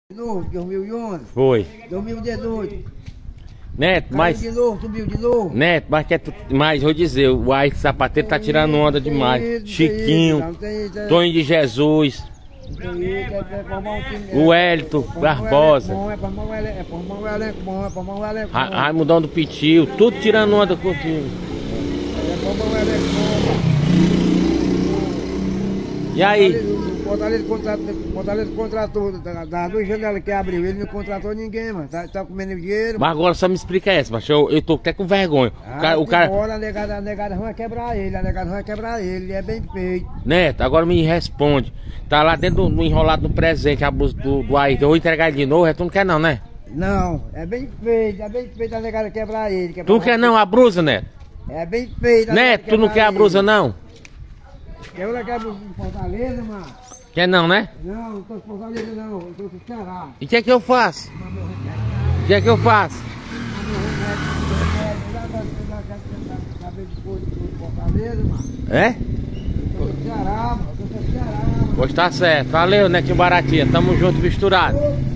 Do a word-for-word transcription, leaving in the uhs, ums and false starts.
De novo, dois mil e onze. Foi. dois mil e dezoito. Neto, Caiu mas. de novo, subiu de novo. Neto, mas, quer tu... mas vou dizer, o Ayrton Sapateiro tá tirando onda demais. Chiquinho, Tonho de Jesus, o Hélito Barbosa, Ra Raimundão do Pitil, tudo tirando onda contigo. E aí? O Fortaleza contratou, Fortaleza contratou, das duas janelas que abriu, ele não contratou ninguém, mano. Tá, tá comendo dinheiro. Mas agora só me explica essa, mas eu, eu tô até com vergonha. Ah, o cara. O cara... Embora, a negada, a negada vai quebrar ele, a negada vai quebrar ele, ele é bem feito. Neto, agora me responde. Tá lá dentro do, enrolado no presente, a blusa do, do Ayrton. Eu vou entregar ele de novo, tu não quer não, né? Não, é bem feito, é bem feito a negada quebrar ele. Quebrar Tu não quer não a blusa, Neto? É bem feito. Neto, tu não quer a blusa não? Eu não quero de Fortaleza, mano. Quer não, né? Não, não tô de Fortaleza não, eu tô de Ceará. E o que é que eu faço? O que é que eu faço? É? Eu tô de Ceará, mano, eu tô de Ceará, mano. Pois tá certo. Valeu, Netinho Baratinha. Tamo junto, misturado.